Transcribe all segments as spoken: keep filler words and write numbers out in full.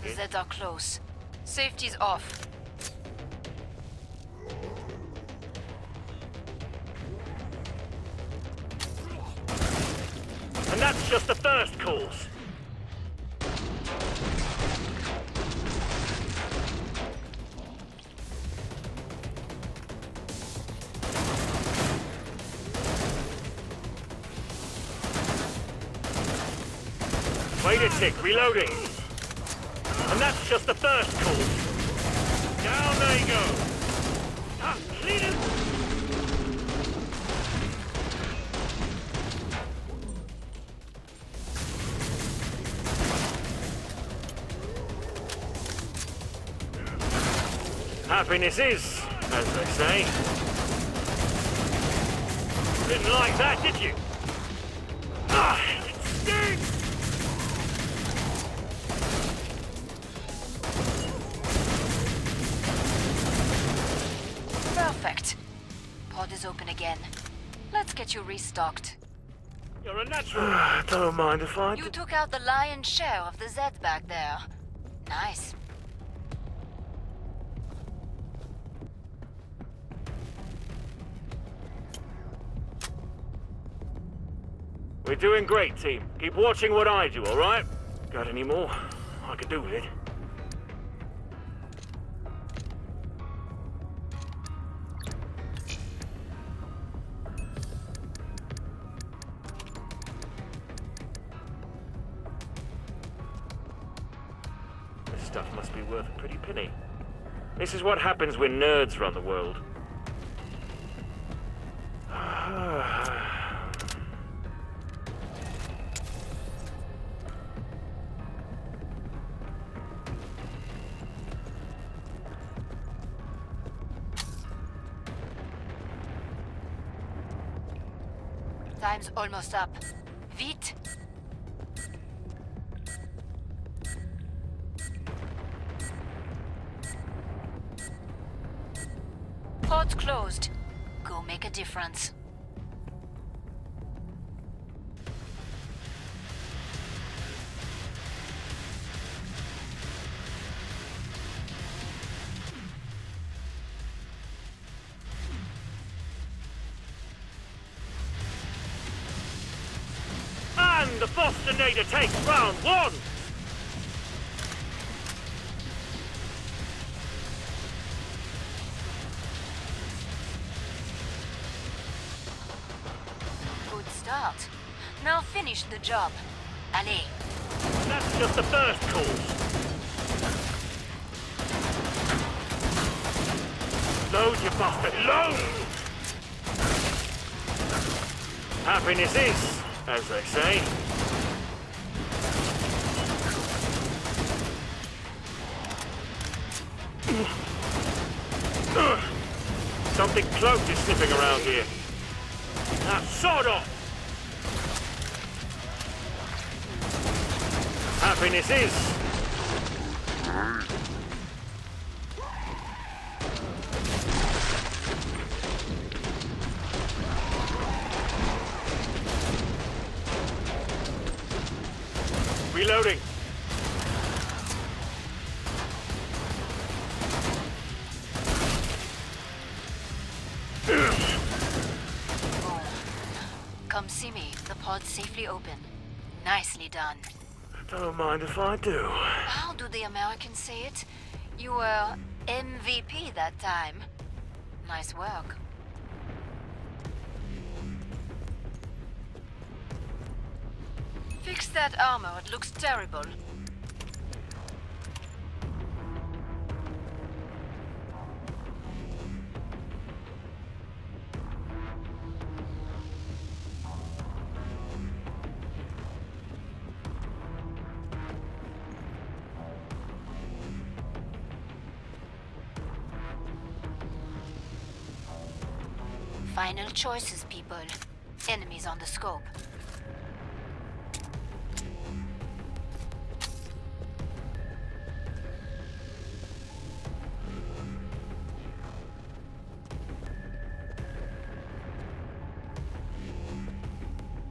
it. Zeds are close. Safety's off. And that's just the first course. Wait a tick, reloading. And that's just the first course. Down they go. Ah, clean it. Happiness is, as they say. Didn't like that, did you? Ah, it stinks! Perfect. Pod is open again. Let's get you restocked. You're a natural. Don't mind if I do. You took out the lion's share of the Zeds back there. Nice. We're doing great, team. Keep watching what I do, all right? Got any more? I could do with it. This stuff must be worth a pretty penny. This is what happens when nerds run the world. Time's almost up. Vite! Pod's closed. Go make a difference. And the Bostonator takes round one! Good start. Now finish the job. Allez. That's just the first course. Load, you bastard, load! Happiness is, as they say. Something cloaked is sniffing around here. Now, sod off! Happiness is. Reloading. Oh. Come see me. The pod's safely open. Nicely done. Don't mind if I do. How do the Americans say it? You were M V P that time. Nice work. Fix that armor, it looks terrible. Final choices, people. Enemies on the scope.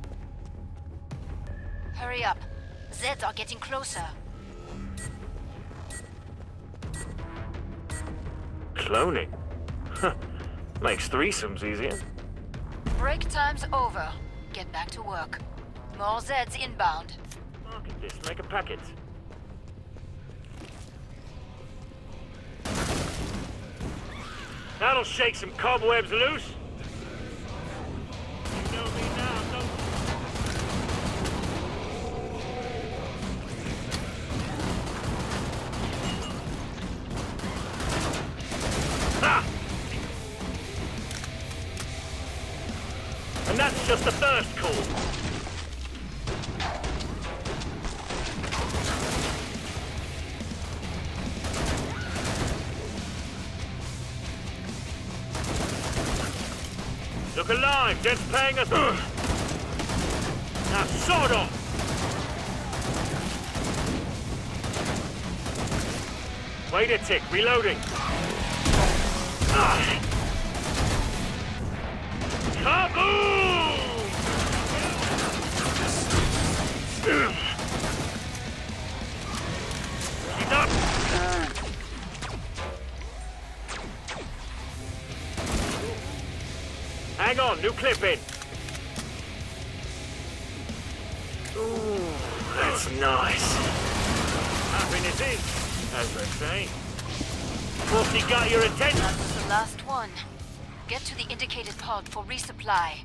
Hurry up. Zeds are getting closer. Cloning? Huh. Makes threesomes easier. Break time's over. Get back to work. More Zeds inbound. Market this, make a packet. That'll shake some cobwebs loose. You know me now, don't you? Ha! And that's just the first call. Look alive, Dead's paying us. Now sod off! Wait a tick, reloading. Ah. Kaboom! She's up! Hang on, new clip in. Ooh, that's nice. Happiness is, as they say. Force he got your attention. That was the last one. Get to the indicated pod for resupply.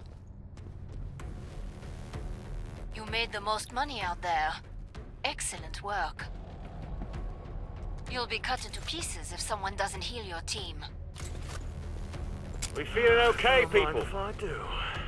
You made the most money out there. Excellent work. You'll be cut into pieces if someone doesn't heal your team. We feeling okay, Don't mind people? if I do.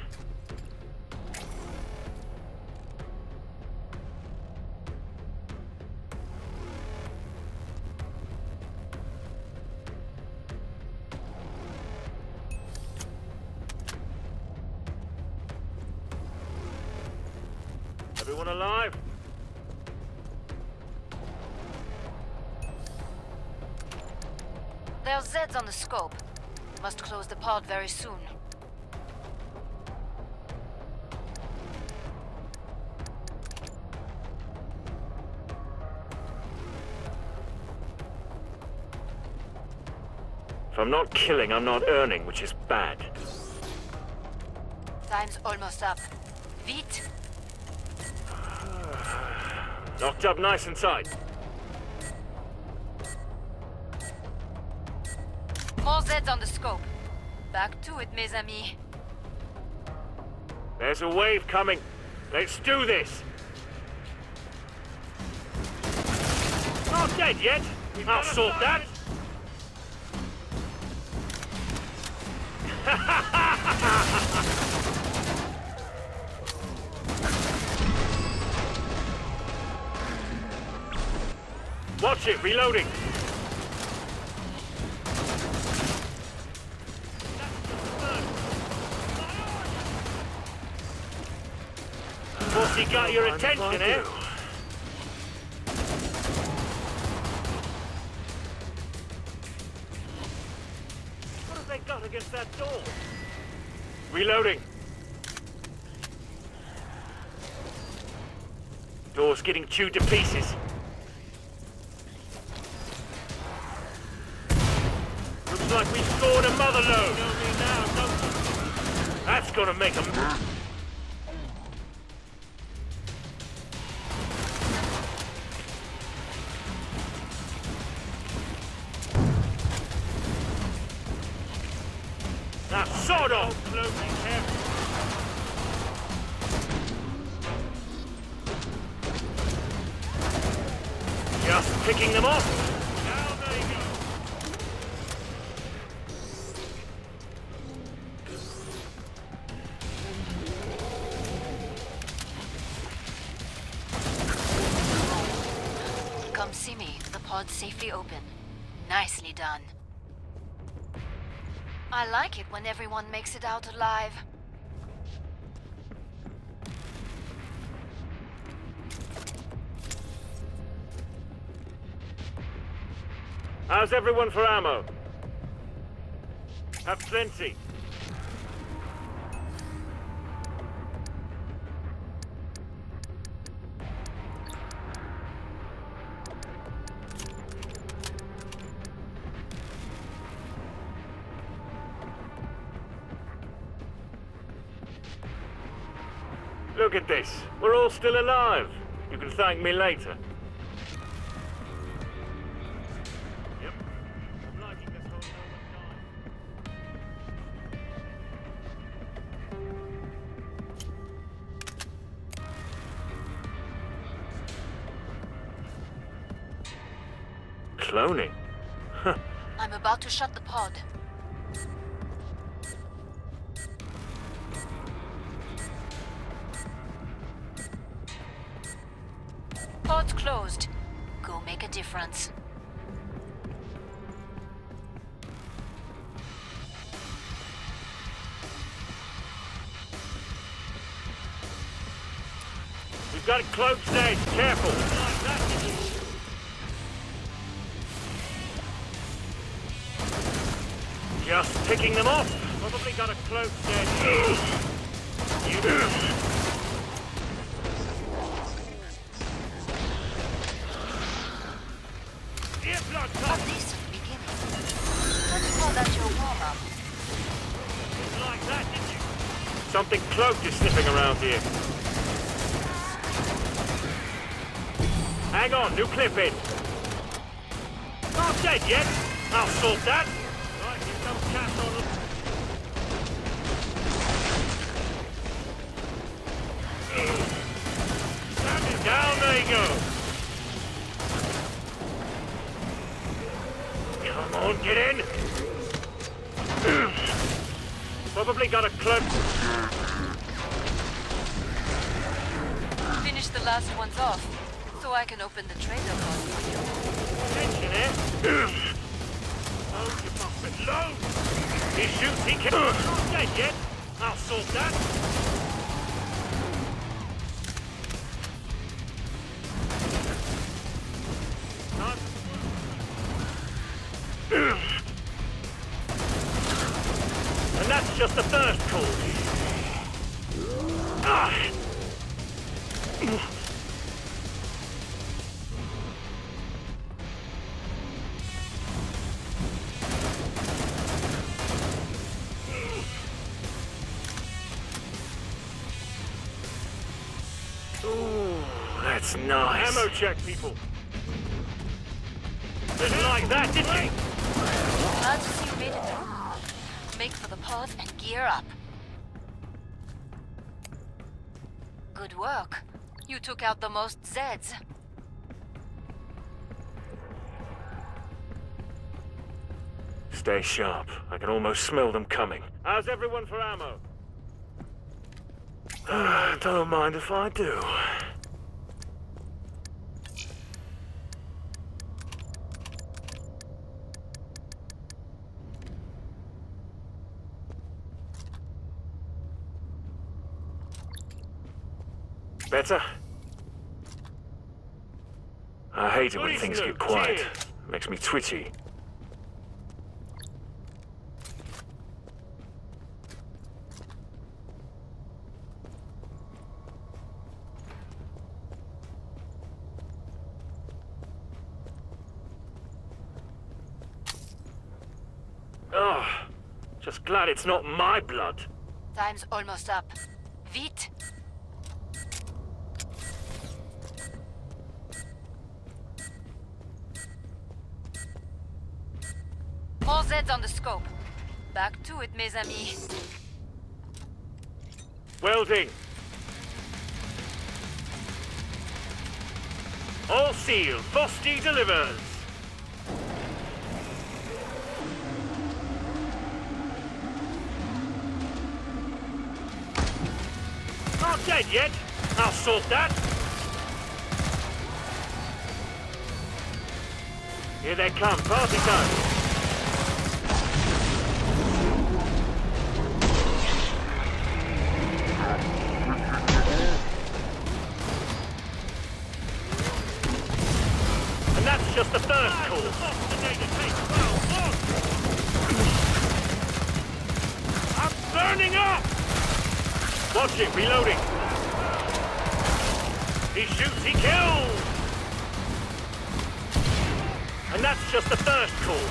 Everyone alive? There's Zeds on the scope. Must close the pod very soon. If I'm not killing, I'm not earning, which is bad. Time's almost up. Vite! Knocked up nice and tight. More Zeds on the scope. Back to it, mes amis. There's a wave coming. Let's do this. Not dead yet. I'll sort that. Watch it, reloading. Must he got your attention, eh? What have they got against that door? Reloading. Door's getting chewed to pieces. Looks like we scored a mother load. That's gonna make them. Now sod off! Just picking them off. Now there you go. Come see me. The pod's safely open. Nicely done. I like it when everyone makes it out alive. How's everyone for ammo? Have plenty. Look at this. We're all still alive. You can thank me later. Yep. I'm liking this whole no one died. Cloning? Huh. I'm about to shut the pod. Pod's closed. Go make a difference. We've got cloaked Zeds. Careful. Just picking them off. Probably got a cloaked Zed. You A decent beginning. Let's call that your warm-up. like that, didn't you? Something cloaked is sniffing around here. Hang on, new clip in. Not dead yet. I'll sort that. Right, here comes cast on. Down they go. Come on, get in! Probably got a cloak. Finish the last ones off, so I can open the trader pod for you. Attention, eh? Load, you bastard, load! He shoots, he can't. Not dead yet. I'll sort that. Not. And that's just the first call. Ah. Ooh, that's nice. Ammo check, people. Didn't like that, did you? Glad to see you made it through. Make for the pod and gear up. Good work. You took out the most Zeds. Stay sharp. I can almost smell them coming. How's everyone for ammo? Don't mind if I do. Better? I hate it when things get quiet. Makes me twitchy. Oh, just glad it's not my blood. Time's almost up. Vite! All Zeds on the scope. Back to it, mes amis. Welding. All sealed. Frosty delivers. Not dead yet. I'll sort that. Here they come. Party time. And that's just the first call. I'm burning up! Watch it, reloading. He shoots, he kills! And that's just the first call.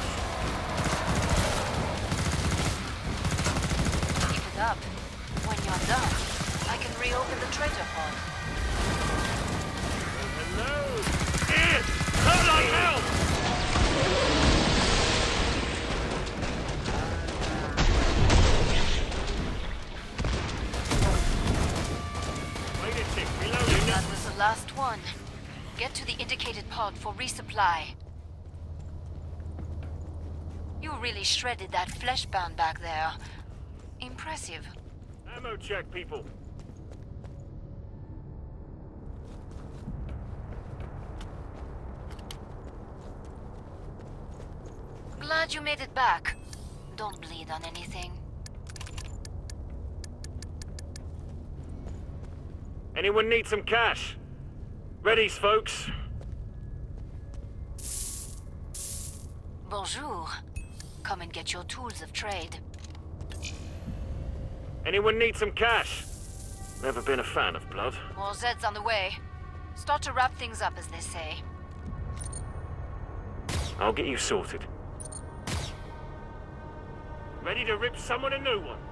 Keep it up. When you're done, I can reopen the traitor pod. Hello! Here! Hurt like hell! Wait a tick, reloading. That was the last one. Get to the indicated pod for resupply. You really shredded that fleshbound back there. Impressive. Ammo check, people. Glad you made it back. Don't bleed on anything. Anyone need some cash? Readies, folks. Bonjour. Come and get your tools of trade. Anyone need some cash? Never been a fan of blood. More Zeds on the way. Start to wrap things up, as they say. I'll get you sorted. Ready to rip someone a new one?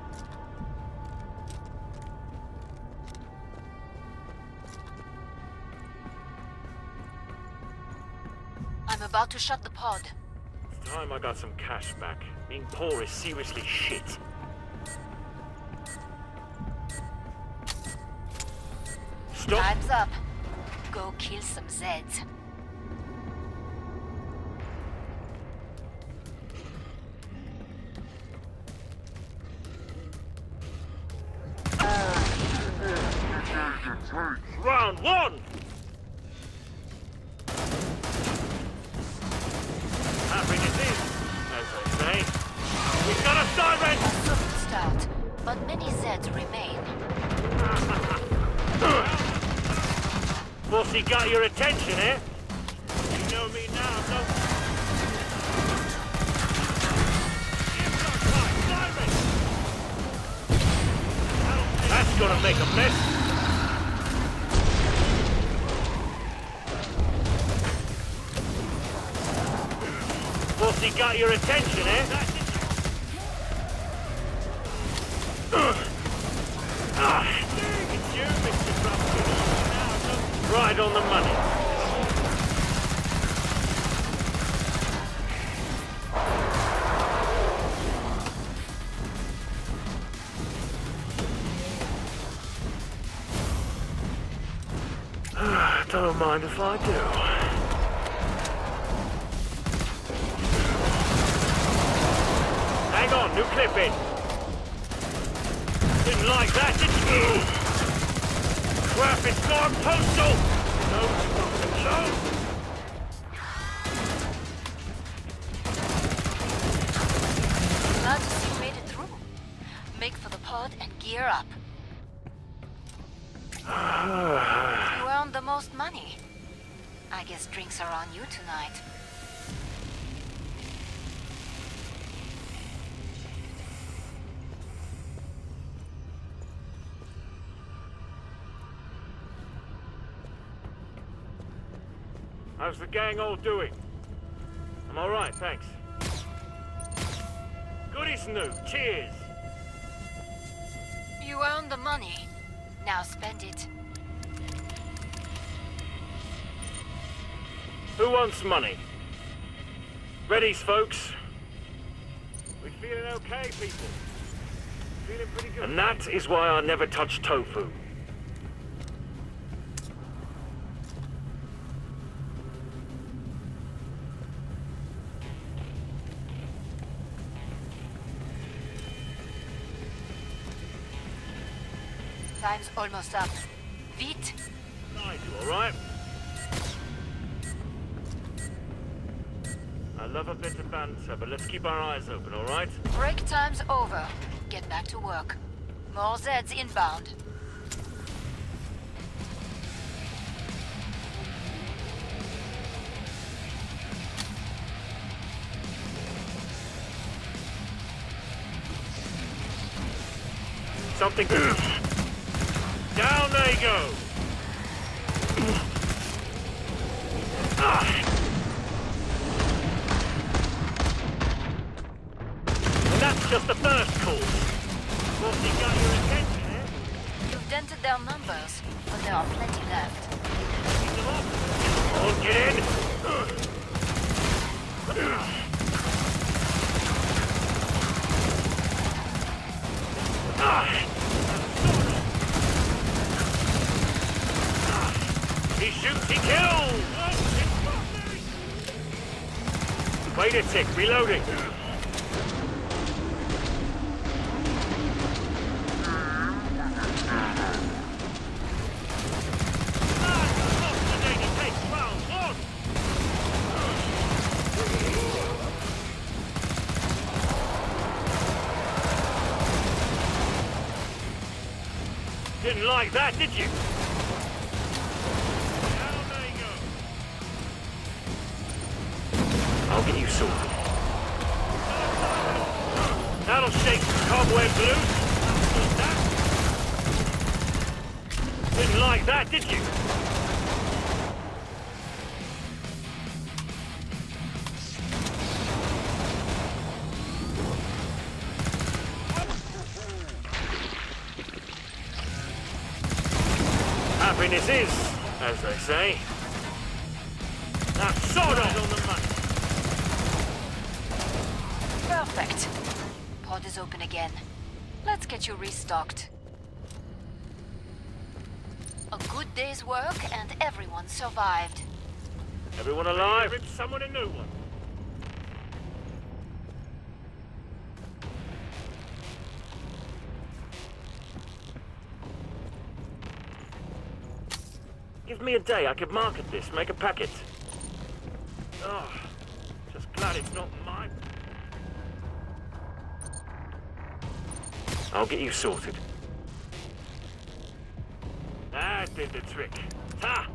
I'm about to shut the pod. It's time I got some cash back. Being poor is seriously shit. Stop! Time's up. Go kill some Zeds. Round one! Happy to see, as they say. We've got a siren! A swift start, but many Zeds remain. Bossy got your attention, eh? You know me now, don't you? That's gonna make a mess. Bossy got your attention, eh? Ah, it's you, Mister Trump. Right on the money. Don't mind if I do. Hang on, new clip in. Didn't like that, did you? Crap, it's gone postal! No, no! Glad to see you made it through. Make for the pod and gear up. You earned the most money. I guess drinks are on you tonight. How's the gang all doing? I'm all right, thanks. Good as new. Cheers. You earned the money. Now spend it. Who wants money? Readies, folks. We feeling okay, people? Feeling pretty good. And that is why I never touch tofu. Time's almost up. Vite! Nice, you all right? I love a bit of banter, but let's keep our eyes open, all right? Break time's over. Get back to work. More Zeds inbound. Something... Down they go! Ah. And that's just the first call. What's he got your attention, eh? You've dented their numbers, but there are plenty left. Oh, get in! He shoots, he kills! Wait a tick, reloading. Didn't like that, did you? Down there you go. I'll get you sorted. That'll shake the cobwebs loose. Didn't like that, did you? Happiness is, as they say. That's sort of on the money. Perfect. Pod is open again. Let's get you restocked. A good day's work and everyone survived. Everyone alive? Rip someone a new one. Give me a day, I could market this, make a packet. Oh, just glad it's not mine. I'll get you sorted. That did the trick. Ha!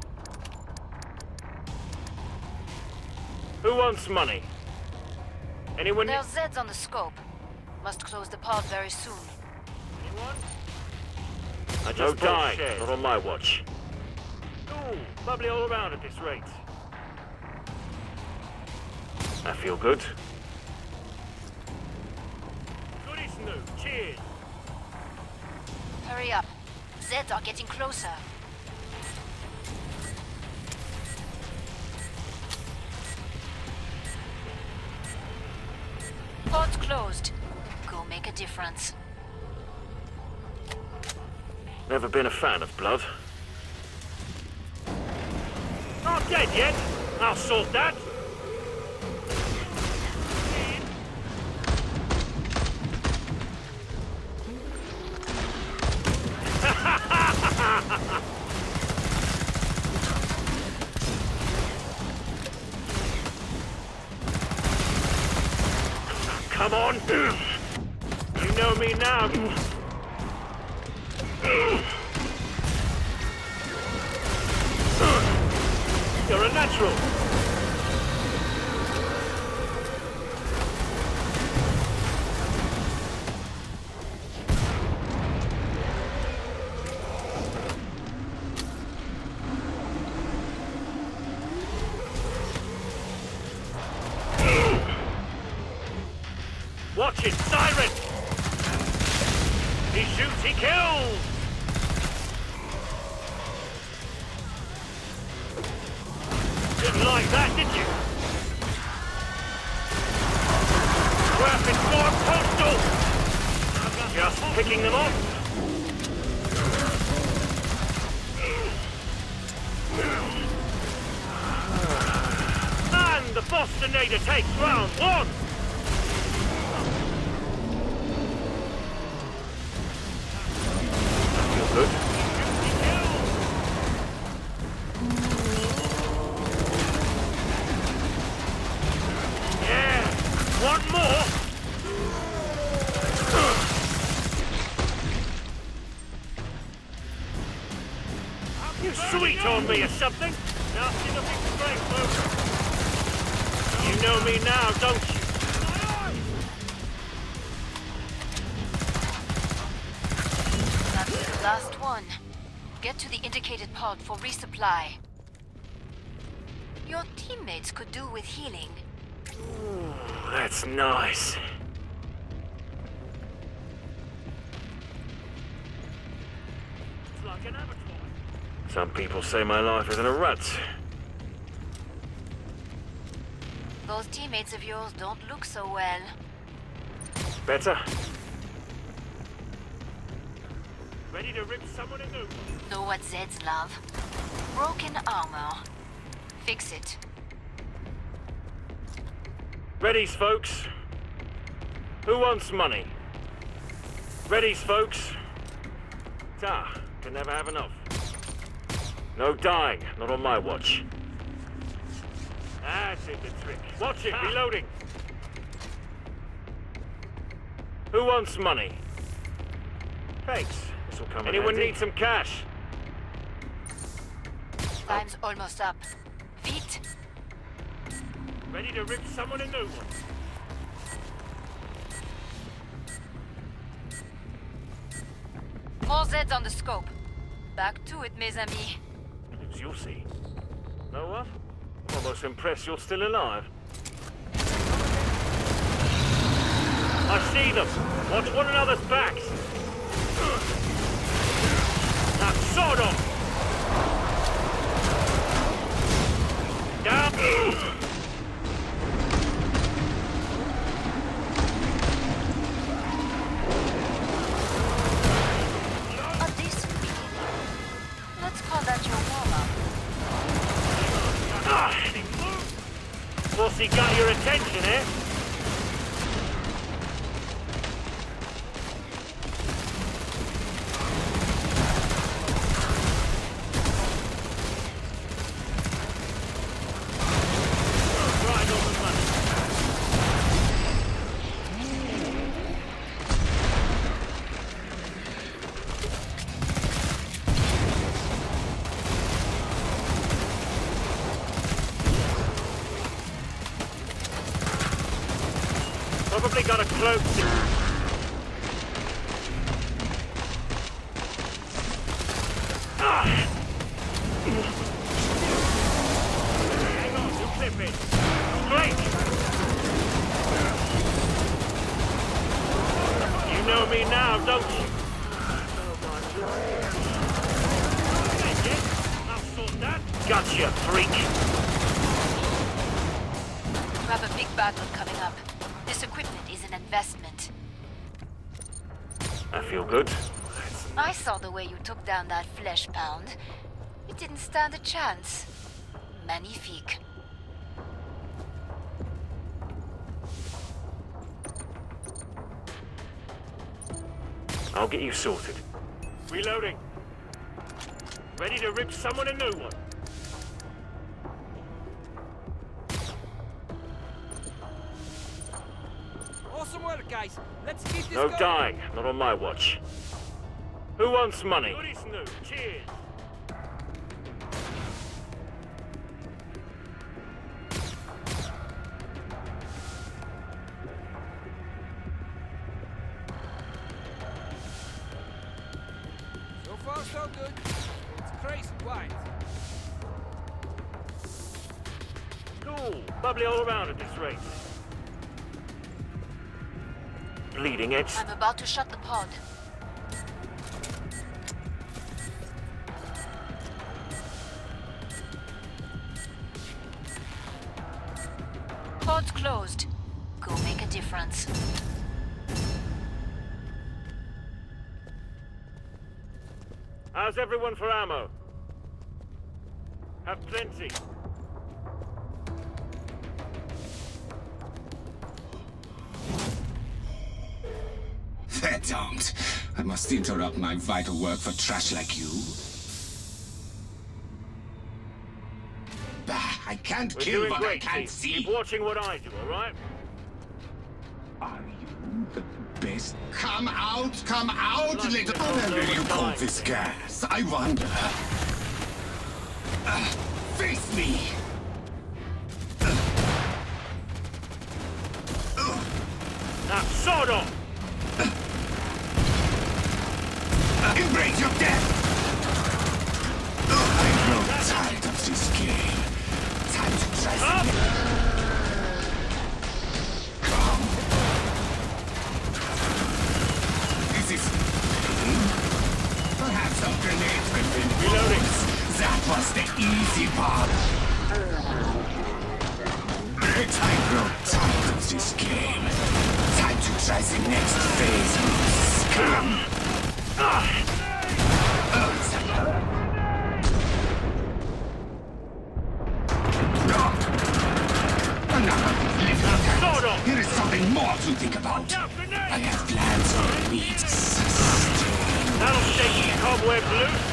Who wants money? Anyone? There's Zeds on the scope. Must close the pod very soon. Anyone? I just die, not on my watch. Ooh, bubbly all around at this rate. I feel good. Good is new. Cheers. Hurry up. Zeds are getting closer. Pod's closed. Go make a difference. Never been a fan of blood. Not dead yet. I'll sort that. Come on. You know me now. You're a natural. Watch it, siren! He shoots, he kills! Didn't like that, did you? Weapon four postal! Just picking them off. And the Bostonator takes round one! Good. Yeah, one more. You sweet on me or something? Nasty looking straight, folks. You know me now, don't you? Last one. Get to the indicated pod for resupply. Your teammates could do with healing. Ooh, that's nice. like an abattoir. Some people say my life is in a rut. Those teammates of yours don't look so well. Better? Ready to rip someone a new one? Know what Zeds love? Broken armor. Fix it. Readies, folks. Who wants money? Readies, folks. Ah, can never have enough. No dying, not on my watch. That's it, the trick. Watch it, reloading. Who wants money? Thanks. This will come in Anyone handy. Need some cash? Time's almost up. Feet. Ready to rip someone a new one. More Zeds on the scope. Back to it, mes amis. As you'll see. Know what? I'm almost impressed you're still alive. I see them. Watch one another's backs. Now, sort of. Down. A decent beginning. Let's call that your warm-up. Ah! Pussy got your attention, eh? Probably got a cloak. Ah. Hang on, you clip it. Straight. You know me now, don't you? I'll sort that. Gotcha, freak. You have a big battle coming up. This equipment is an investment. I feel good. I saw the way you took down that flesh pound. It didn't stand a chance. Magnifique. I'll get you sorted. Reloading. Ready to rip someone a new one. Awesome work, guys. Let's keep this No going. dying, not on my watch. Who wants money? Good is new. Cheers. So far, so good. It's crazy quiet. Cool. Bubbly all around at this rate. Bleeding edge. I'm about to shut the pod. Pod's closed. Go make a difference. How's everyone for ammo? Have plenty. They don't. I must interrupt my vital work for trash like you. Bah, I can't We're kill doing what great, I can't Chief. see. Keep watching what I do, all right? Are you the best? Come out, come out, Like little... this, Where no will you one pull dying. this gas? I wonder. Uh, face me! Now, sort of! Embrace your death! I grow tired of this game. Time to try Up! Come. This is... Perhaps some grenades will this game. Time to try the next phase, scum! Ah. Here is something more to think about. I have plans for meat sustain. That'll shake your cobwebs loose.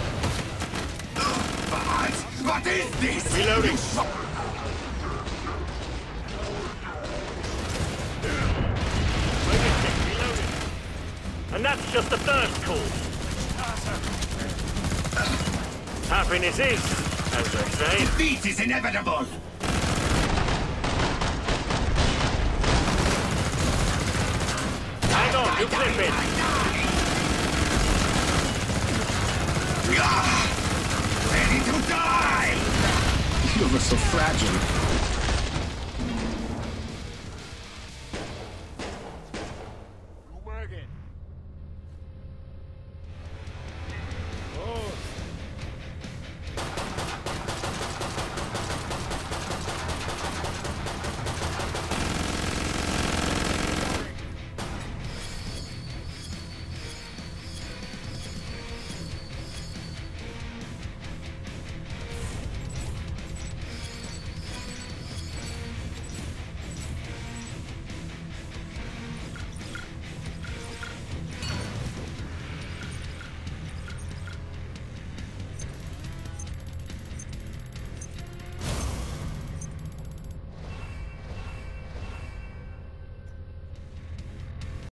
But what is this? Reloading. Reloading. And that's just the first call. Happiness is, as they say. Defeat is inevitable. Hang on, you're clipping. Ready to die! You were so fragile.